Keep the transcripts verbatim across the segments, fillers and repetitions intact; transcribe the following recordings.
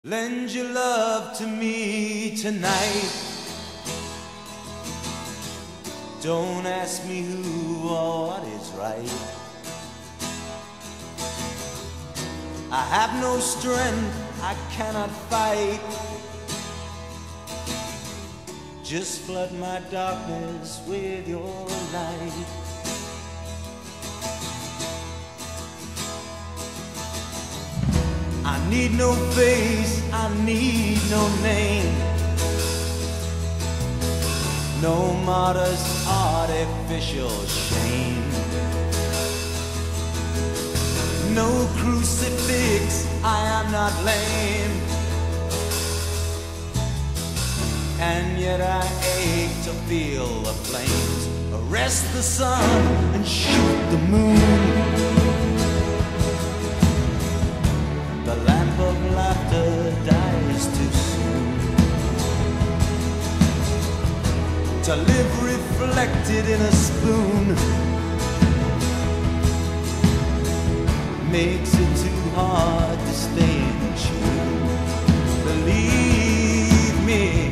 Lend your love to me tonight. Don't ask me who or what is right. I have no strength, I cannot fight. Just flood my darkness with your light. I need no face, I need no name. No martyr's artificial shame. No crucifix, I am not lame. And yet I ache to feel the flames arrest the sun and shoot the moon. The lamp of laughter dies too soon to live reflected in a spoon. Makes it too hard to stay in tune. Believe me,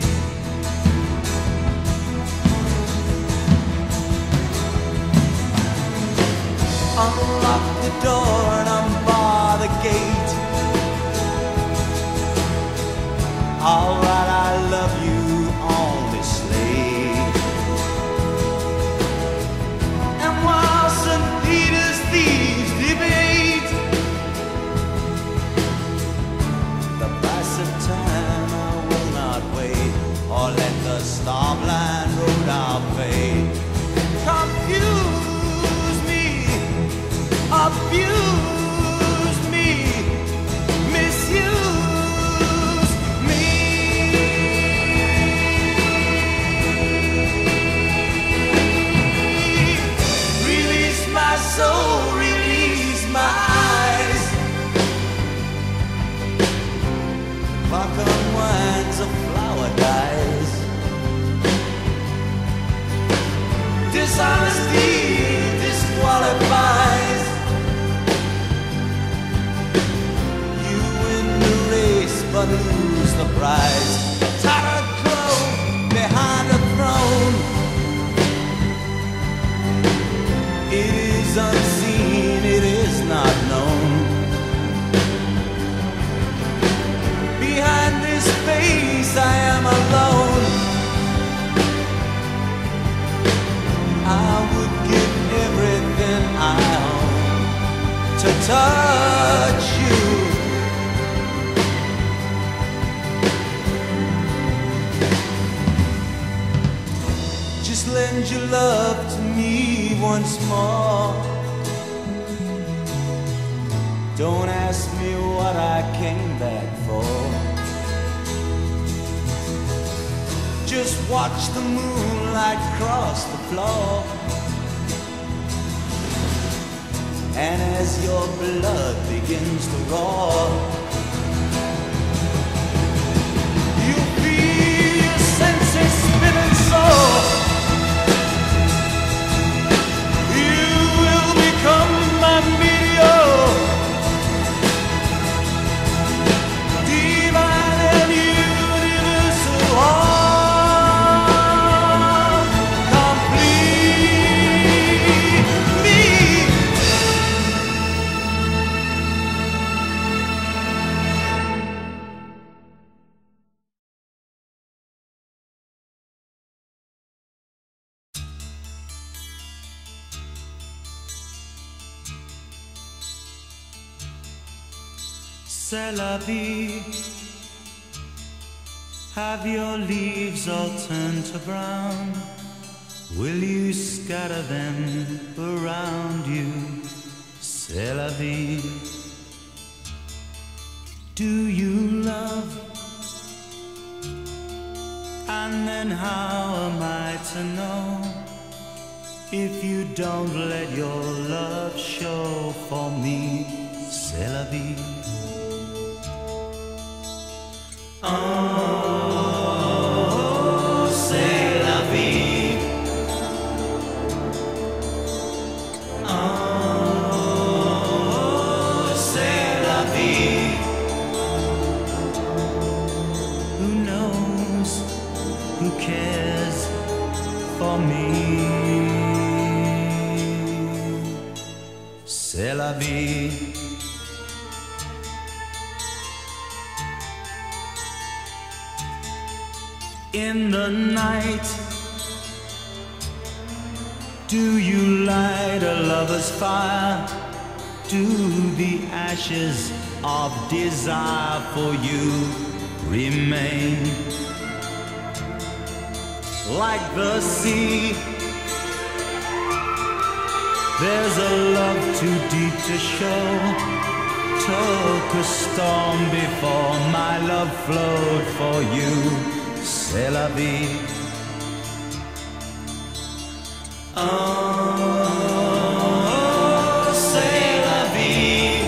unlock the door and unbar the gate. I'll write I love you on this slate. And while Saint Peter's thieves debate the price of time, I will not wait or let the star-blind road I'll fade confuse me, abuse me, misuse. So release my eyes. The clock unwinds, a flower dies. Dishonesty disqualifies. You win the race but lose the prize. Tattered crow behind a throne. It is unseen, it is not known. Behind this face I am alone. I would give everything I own to touch you. Just lend your love to me once more. Don't ask me what I came back for. Just watch the moonlight cross the floor. And as your blood begins to roar, you feel your senses spinning sore. Come my meteor, divine and universal, all complete me. C'est la vie. Have your leaves all turned to brown? Will you scatter them around you? C'est la vie. Do you love? And then how am I to know if you don't let your love show for me? C'est la vie. Oh, c'est la vie. Oh, c'est la vie. me. C'est la vie. In the night, do you light a lover's fire? Do the ashes of desire for you remain? Like the sea, there's a love too deep to show. Took a storm before my love flowed for you. C'est la vie. Oh, c'est la vie.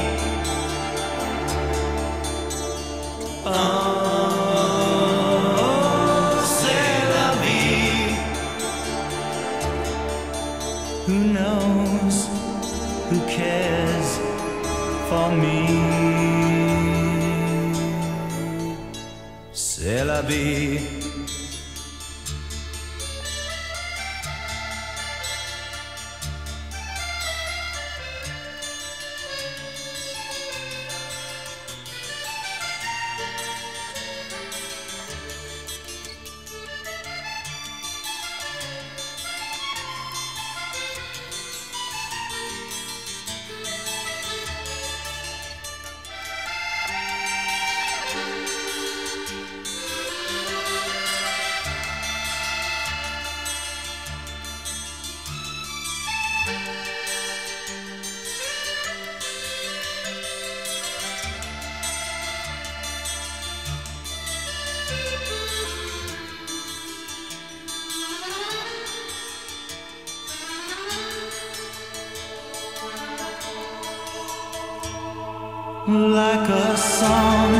Oh, c'est la vie. Who knows? Who cares for me? C'est la vie. Like a song,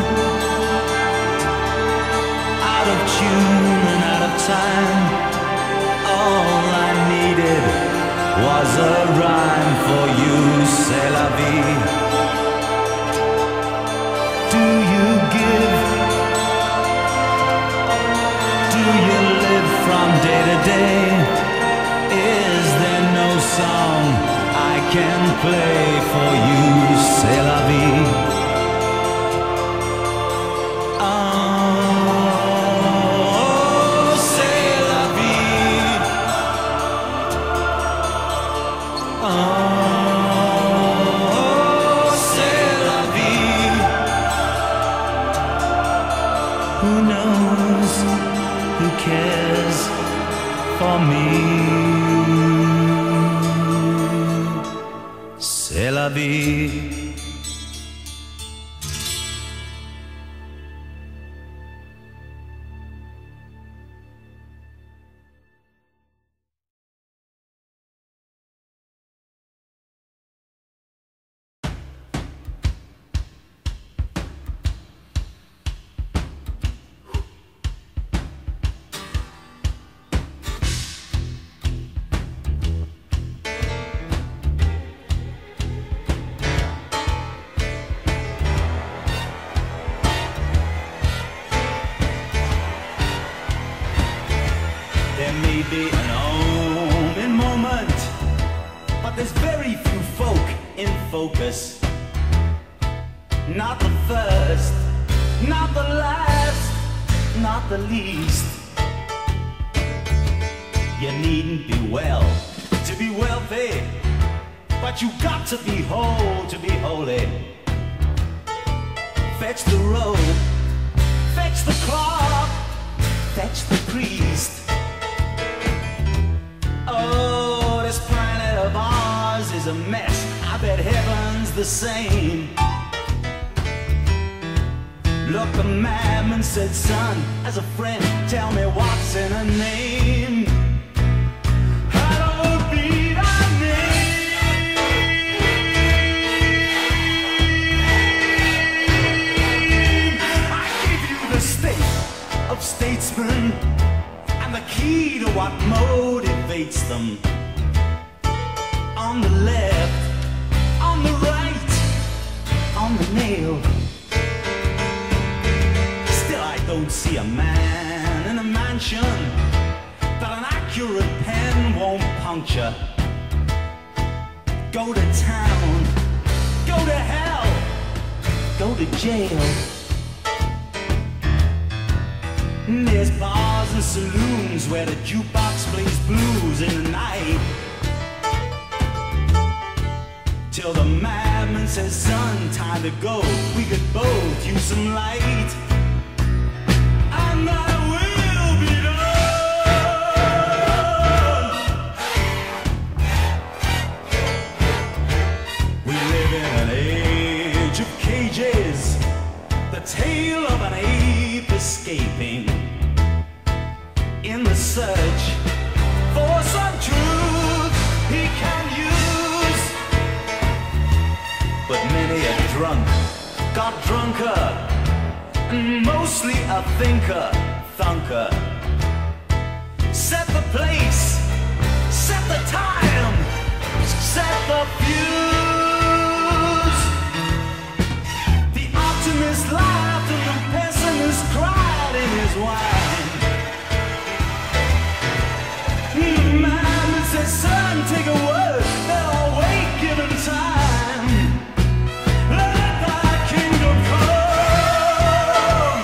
out of tune and out of time. All I needed was a rhyme for you. C'est la vie. Do you give? Do you live from day to day? Is there no song I can play for you? C'est la vie. Oh, c'est la vie. Oh, c'est la vie. Who knows? Who cares for me? C'est la vie. There may be an omen moment, but there's very few folk in focus. Not the first, not the last, not the least. You needn't be well to be wealthy, but you got to be whole to be holy. Fetch the robe, fetch the clock, fetch the priest. Oh, this planet of ours is a mess. I bet heaven's the same. Look, the madman said, son, as a friend, tell me what's in a name. Hallowed be thy name. I give you the state of statesmen and the key to what motivates them. On the left, on the right, on the nail. Still I don't see a man in a mansion that an accurate pen won't puncture. Go to town, go to hell, go to jail. There's bars and saloons where the jukebox plays blues in the night, till the madman says, son, time to go. We could both use some light. And I will be done. We live in an age of cages, the tale of an ape escaping in the search for some truth he can use. But many a drunk got drunker, and mostly a thinker, thunker. Set the place, set the time, set the fuse. The optimist laughed and the pessimist cried in his wine. The man said, son, take a word, they'll all wait given time. Let thy kingdom come.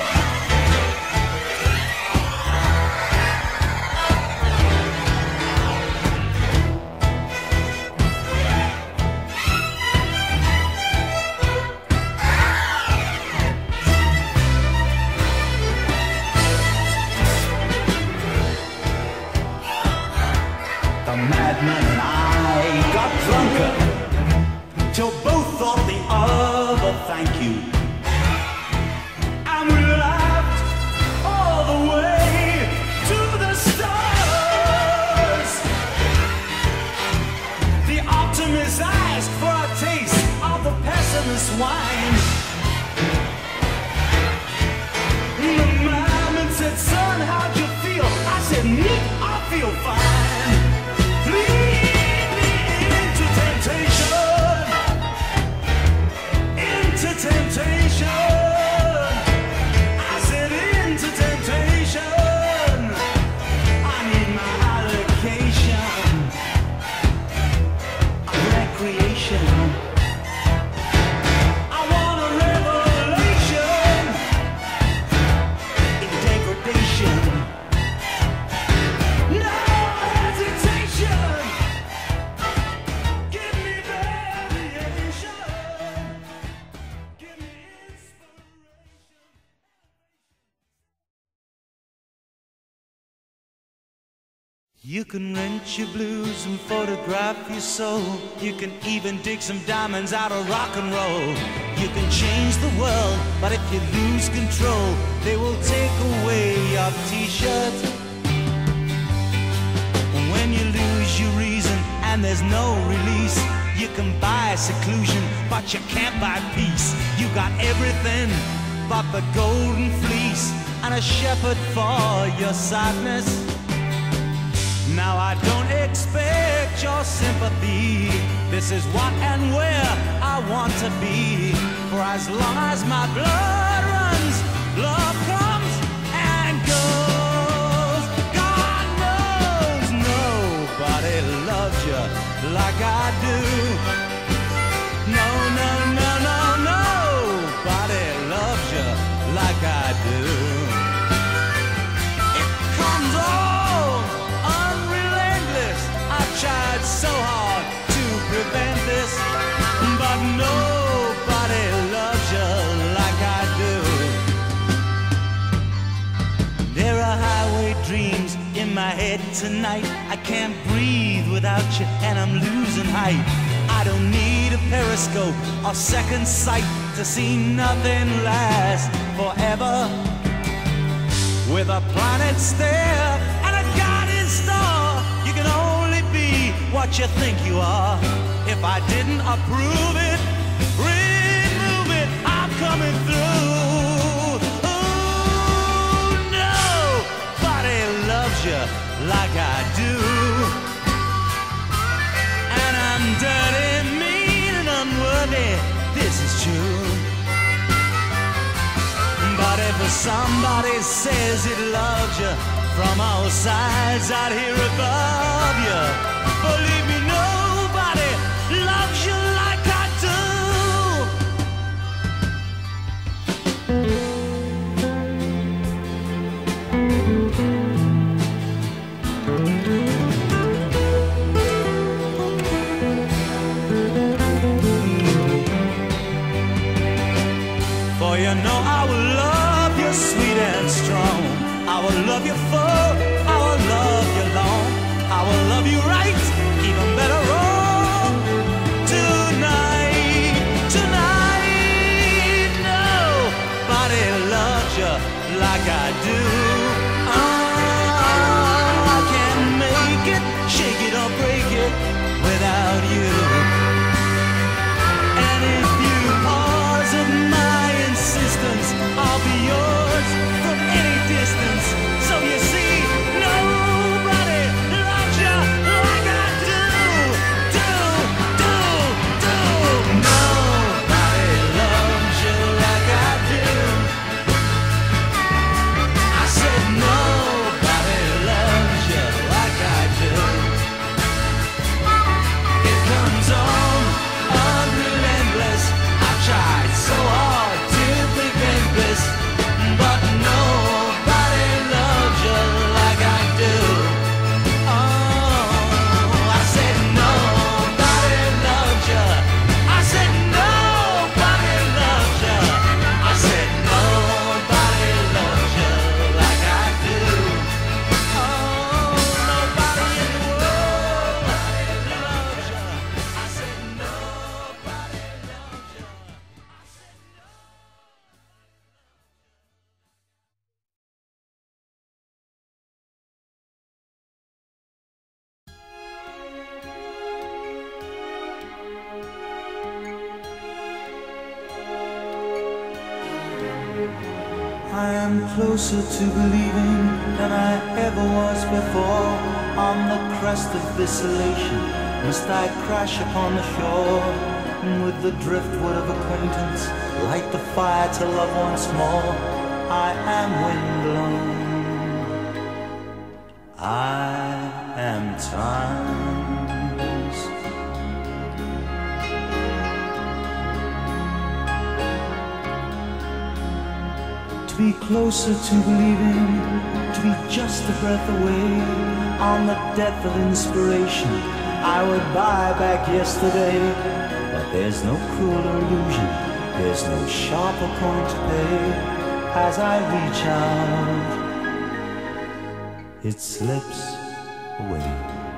The madman and I got drunker, till both thought the other thank you. And we laughed all the way to the stars. The optimist asked for a taste of the pessimist's wine. The madman said, son, how'd you feel? I said, me, I feel fine. Lead me into temptation, into temptation. I said into temptation. I need my allocation of recreation. I want a revelation in degradation. No hesitation. Give me variation. Give me inspiration. You can rent your blues and photograph your soul. You can even dig some diamonds out of rock and roll. You can change the world, but if you lose control, they will take away your t-shirt. When you lose your reason and there's no release, you can buy seclusion, but you can't buy peace. You got everything but the golden fleece and a shepherd for your sadness. Now I don't expect your sympathy. This is what and where I want to be. For as long as my blood runs, love comes and goes. God knows nobody loves you like I do. No, no, no, no, nobody loves you like I do. It comes on unrelentless. I tried so hard to prevent this, but nobody loves you like I do. There are highway dreams in my head tonight. I can't breathe without you and I'm losing height. I don't need a periscope or second sight to see nothing last forever. With a planet stare and a guiding star, you can only be what you think you are. If I didn't approve it, remove it, I'm coming through. Ooh, nobody loves you like I do. And I'm dirty, mean, and unworthy, this is true. But if somebody says it loves you from all sides out here above you. Believe me, nobody loves you like I do. For you know I will love you sweet and strong. I will love you full, I will love you long. I will love you right, even better wrong. Tonight, tonight, nobody loves you like I do. Oh, I can't make it, shake it or break it without you. And if you pause at my insistence, I'll be yours from any distance. So you see, nobody loves you like I do, do, do, do. Nobody loves you like I do. I said nobody loves you like I do. It comes on unrelentless. I've tried so hard to prevent this, but nobody loves you like I do. Oh, I said nobody loves you. I said nobody loves you. I said nobody loves you like I do. Oh, nobody in the world loves you. I said nobody loves you. I am closer to believing than I ever was before. On the crest of this elation must I crash upon the shore, and with the driftwood of acquaintance light the fire to love once more. I am windblown, I am times. To be closer to believing, to be just a breath away. On the death of inspiration I would buy back yesterday. But there's no crueler illusion, there's no sharper point to pay. As I reach out, it slips away.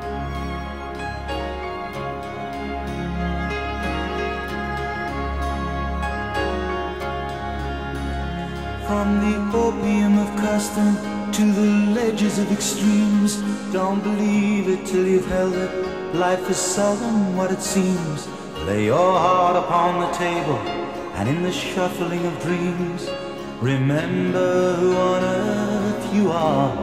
From the opium of custom to the ledges of extremes, don't believe it till you've held it. Life is seldom what it seems. Lay your heart upon the table, and in the shuffling of dreams, remember who on earth you are.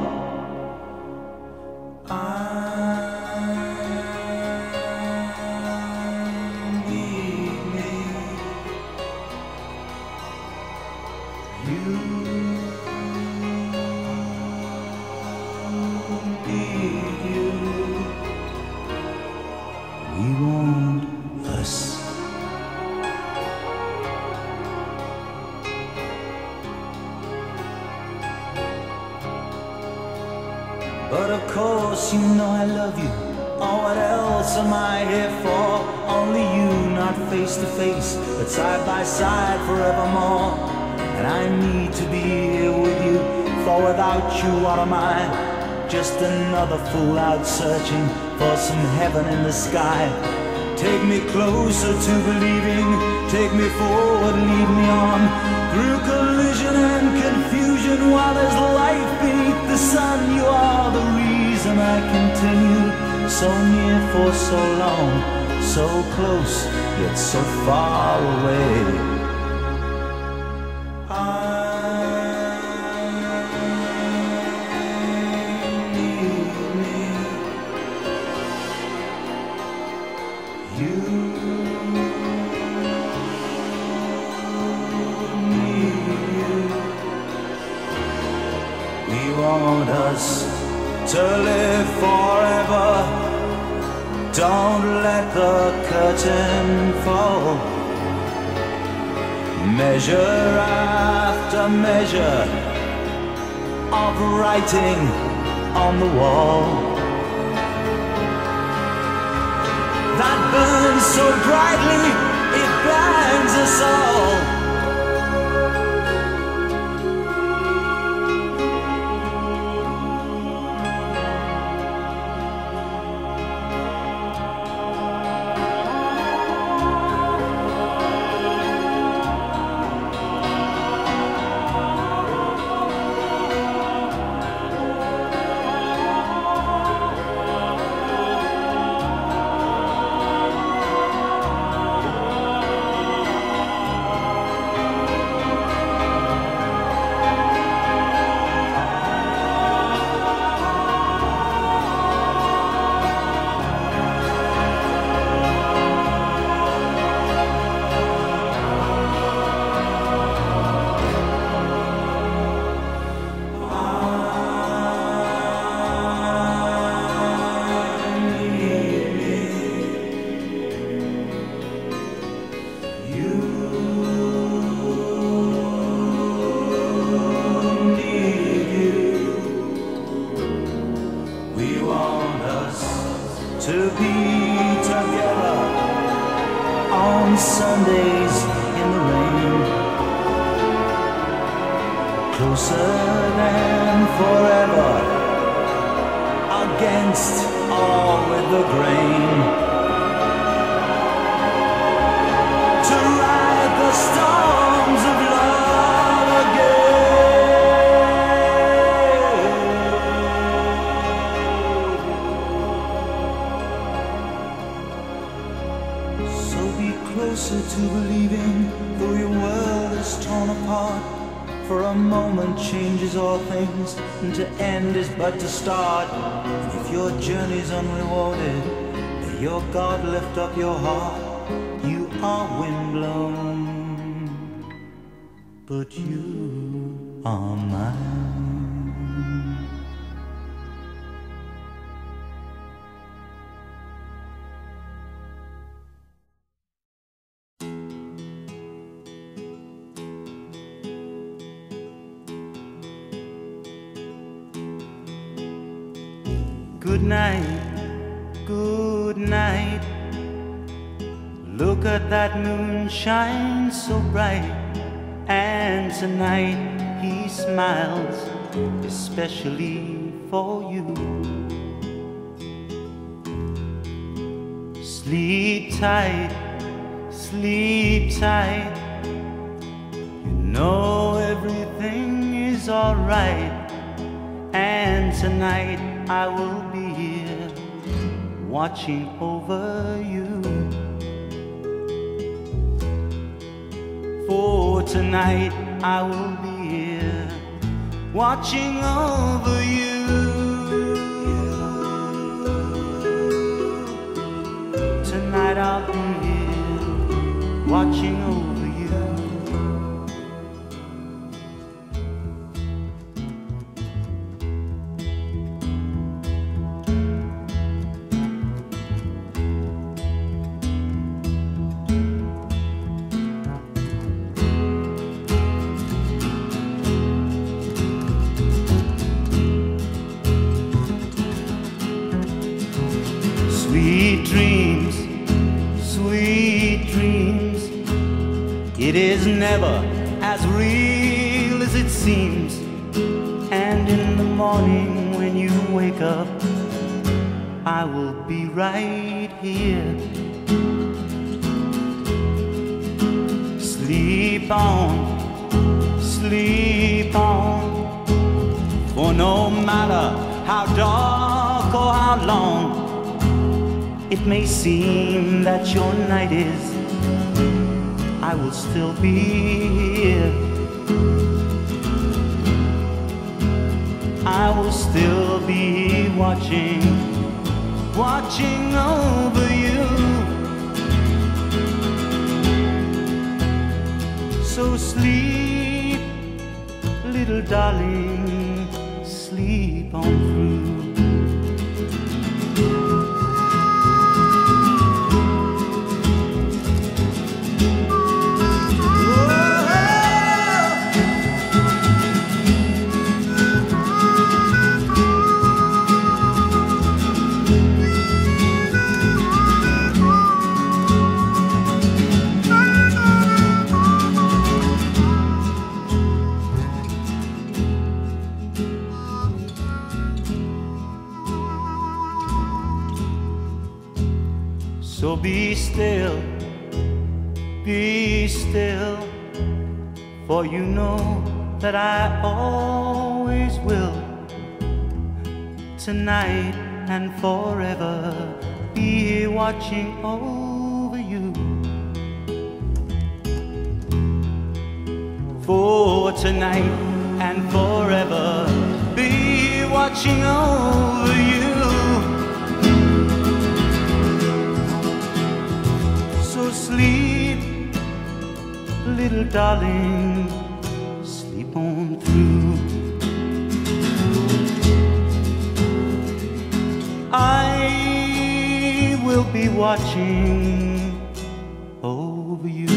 But of course you know I love you. Oh, what else am I here for? Only you, not face to face, but side by side forevermore. And I need to be here with you, for without you what am I? Just another fool out searching for some heaven in the sky. Take me closer to believing, take me forward, lead me on, through collision and confusion. While there's life beneath the sun, you are the reason I continue. So near for so long, so close yet so far away. We want us to live forever. Don't let the curtain fall. Measure after measure of writing on the wall that burns so brightly it blinds us all. To be together on Sundays in the rain, closer than forever, against all with the grain, to ride the storms of love again. So be closer to believing, though your world is torn apart. For a moment changes all things, and to end is but to start. And if your journey's unrewarded, may your God lift up your heart. You are windblown, but you are mine. Good night, good night. Look at that moon shine so bright. And tonight he smiles especially for you. Sleep tight, sleep tight. You know everything is alright. And tonight I will be here watching over you. For tonight I will be here watching over you. Tonight I'll be here watching over you. Sweet dreams, sweet dreams. It is never as real as it seems. And in the morning when you wake up, I will be right here. Sleep on, sleep on. For no matter how dark or how long it may seem that your night is, I will still be here. I will still be watching, watching over you. So sleep, little darling, sleep on through. So be still, be still, for you know that I always will. Tonight and forever be here watching over you. For tonight and forever be here watching over you. So sleep, little darling, sleep on through. I will be watching over you.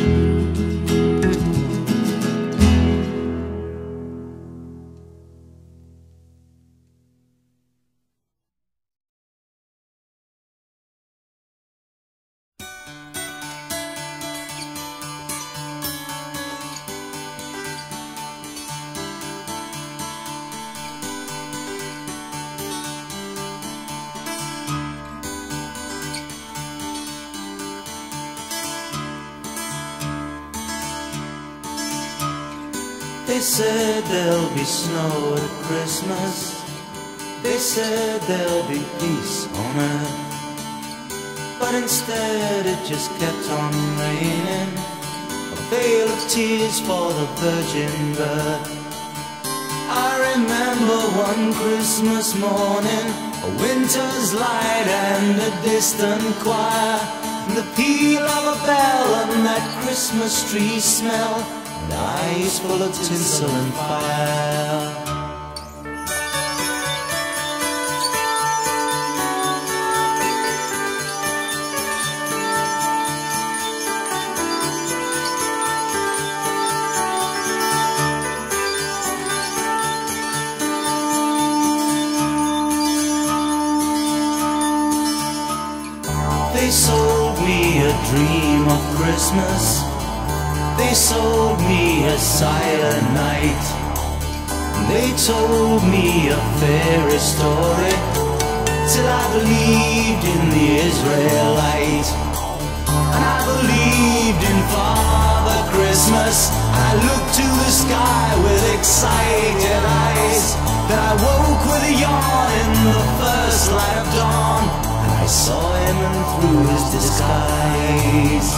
They said there'll be snow at Christmas. They said there'll be peace on earth. But instead it just kept on raining, a veil of tears for the virgin birth. I remember one Christmas morning, a winter's light and a distant choir, and the peal of a bell and that Christmas tree smell, and eyes full of tinsel and fire. They sold me a dream of Christmas. They sold me a silent night. They told me a fairy story till I believed in the Israelite. And I believed in Father Christmas. I looked to the sky with excited eyes. Then I woke with a yawn in the first light of dawn, and I saw him and through his disguise.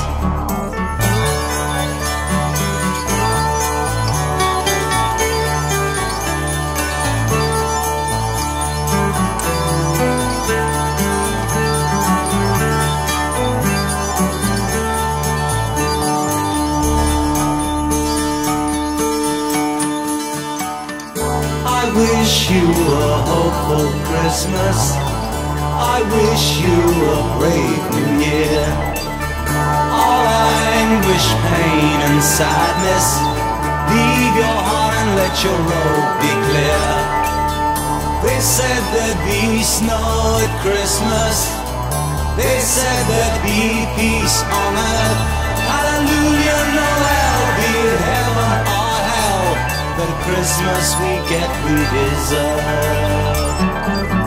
I wish you a hopeful Christmas. I wish you a brave new year. All anguish, pain and sadness, leave your heart and let your road be clear. They said there'd be snow at Christmas. They said there'd be peace on earth. Hallelujah, Noel, be it heaven or hell, the Christmas we get we deserve.